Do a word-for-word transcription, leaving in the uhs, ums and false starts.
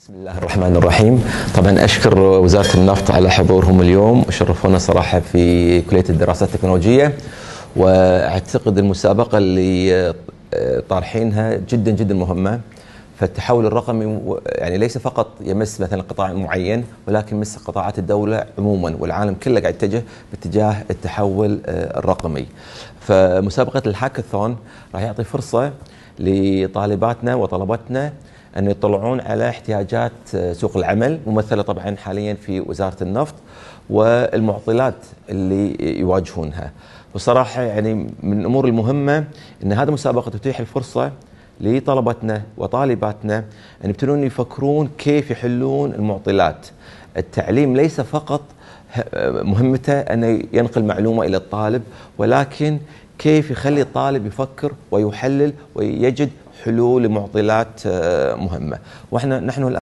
بسم الله الرحمن الرحيم. طبعا اشكر وزارة النفط على حضورهم اليوم وشرفونا صراحة في كلية الدراسات التكنولوجية، واعتقد المسابقة اللي طارحينها جدا جدا مهمة. فالتحول الرقمي يعني ليس فقط يمس مثلا قطاع معين، ولكن يمس قطاعات الدولة عموما، والعالم كله قاعد يتجه باتجاه التحول الرقمي. فمسابقة الهاكاثون راح يعطي فرصة لطالباتنا وطلبتنا أن يطلعون على احتياجات سوق العمل، ممثلة طبعا حاليا في وزارة النفط، والمعضلات اللي يواجهونها. وصراحة يعني من الأمور المهمة أن هذه المسابقة تتيح الفرصة لطلبتنا وطالباتنا أن يبتدون يفكرون كيف يحلون المعضلات. التعليم ليس فقط مهمته أن ينقل معلومة إلى الطالب، ولكن كيف يخلي الطالب يفكر ويحلل ويجد حلول لمعضلات مهمة. واحنا نحن